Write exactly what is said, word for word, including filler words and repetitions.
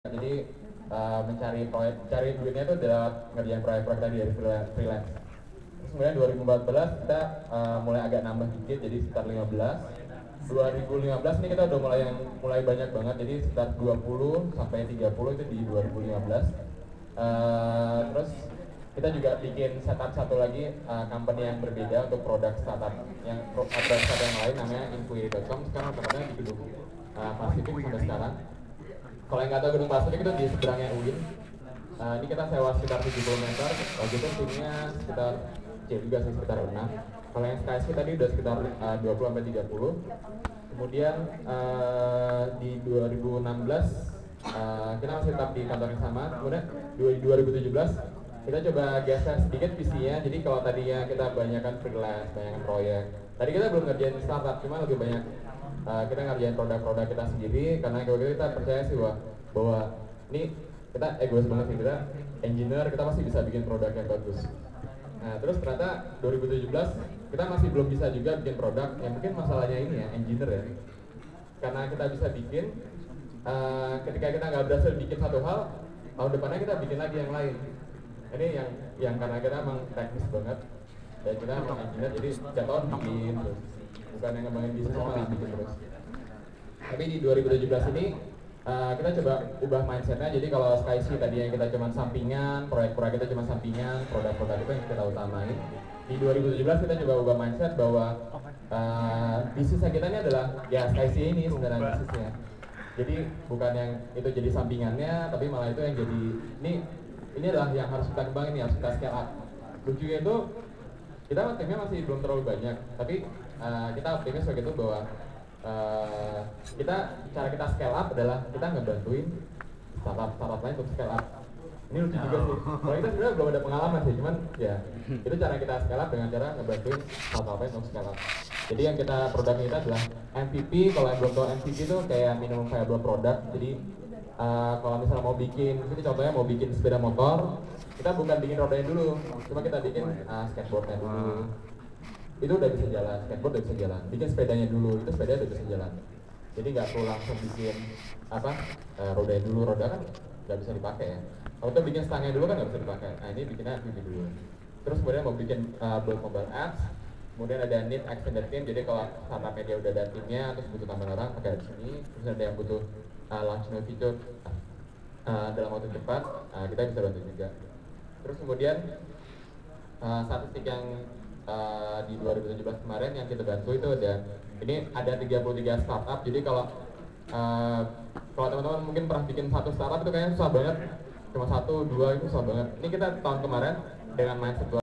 Jadi uh, mencari proyek, cari duitnya itu adalah ngerjain proyek-proyek tadi dari freelance. Terus kemudian dua ribu empat belas kita uh, mulai agak nambah dikit, jadi sekitar lima belas. dua ribu lima belas ini kita udah mulai yang mulai banyak banget, jadi sekitar dua puluh sampai tiga puluh itu di dua ribu lima belas. Uh, terus kita juga bikin setup satu lagi uh, company yang berbeda untuk produk startup yang produk startup yang lain namanya inquiry dot com. Sekarang tempatnya di gedung uh, Pasifik sampai sekarang. Kalau yang nggak tahu gedung Pasifik itu di seberangnya U I N. Uh, ini kita sewa sekitar tujuh puluh meter, waktu itu timnya sekitar C juga sih, sekitar enam. Kalau yang Sky tadi udah sekitar uh, dua puluh sampai tiga puluh. Kemudian uh, di dua ribu enam belas uh, kita masih tetap di kantor yang sama. Kemudian di dua ribu tujuh belas kita coba geser sedikit visinya. Jadi kalau tadinya kita banyakkan freelance, banyakkan proyek. Tadi kita belum ngerjain startup, cuma lebih banyak Uh, kita ngerjain produk-produk kita sendiri karena kalau kita percaya sih bahwa, bahwa ini kita egois banget sih, kita engineer, kita masih bisa bikin produk yang bagus. Nah terus ternyata dua ribu tujuh belas kita masih belum bisa juga bikin produk, ya mungkin masalahnya ini ya, engineer ya. Karena kita bisa bikin, uh, ketika kita nggak berhasil bikin satu hal, tahun depannya kita bikin lagi yang lain. Ini yang yang karena kita emang teknis banget, dan kita emang engineer, jadi setiap tahun bikin terus. Bukan yang ngembangin bisnis malah bikin terus. Tapi di dua ribu tujuh belas ini uh, kita coba ubah mindsetnya. Jadi kalau SkySea tadi yang kita cuma sampingan, proyek-proyek kita cuma sampingan, produk-produk itu yang kita utamain. Di dua ribu tujuh belas kita coba ubah mindset bahwa uh, bisnisnya kita ini adalah ya SkySea ini sebenarnya bisnisnya. Jadi bukan yang itu jadi sampingannya, tapi malah itu yang jadi ini ini adalah yang harus kita kembangin, harus kita scale up. Lucunya itu kita timnya masih belum terlalu banyak, tapi uh, kita optimis begitu bahwa uh, kita cara kita scale up adalah kita ngebantuin startup startup lain untuk scale up. Ini lucu juga sih. Kalau kita sebenarnya belum ada pengalaman sih, cuman ya itu cara kita scale up dengan cara ngebantuin startup lain untuk scale up. Jadi yang kita produknya kita adalah M V P. Kalau yang belum tahu M V P itu kayak minimum viable product. Jadi uh, kalau misalnya mau bikin, ini contohnya mau bikin sepeda motor, kita bukan bikin rodanya dulu, cuma kita bikin uh, skateboardnya dulu. Itu udah bisa jalan, skateboard udah bisa jalan. Bikin sepedanya dulu, itu sepeda udah bisa jalan. Jadi nggak perlu langsung bikin apa uh, rodanya dulu, roda kan nggak bisa dipakai ya. Kalau kita bikin stangnya dulu kan nggak bisa dipakai. Nah ini bikinnya M V P dulu. Terus kemudian mau bikin uh, build mobile apps, kemudian ada need extended team. Jadi kalau startup media udah ada timnya, terus butuh tambahan orang, pakai di sini. Terus ada yang butuh uh, launch new feature uh, dalam waktu cepat, uh, kita bisa bantu juga. Terus kemudian uh, statistik yang uh, di dua ribu tujuh belas kemarin yang kita bantu itu ada, ini ada tiga puluh tiga startup. Jadi kalau uh, kalau teman-teman mungkin pernah bikin satu startup itu kayaknya susah banget, cuma satu dua itu susah banget. Ini kita tahun kemarin dengan mindset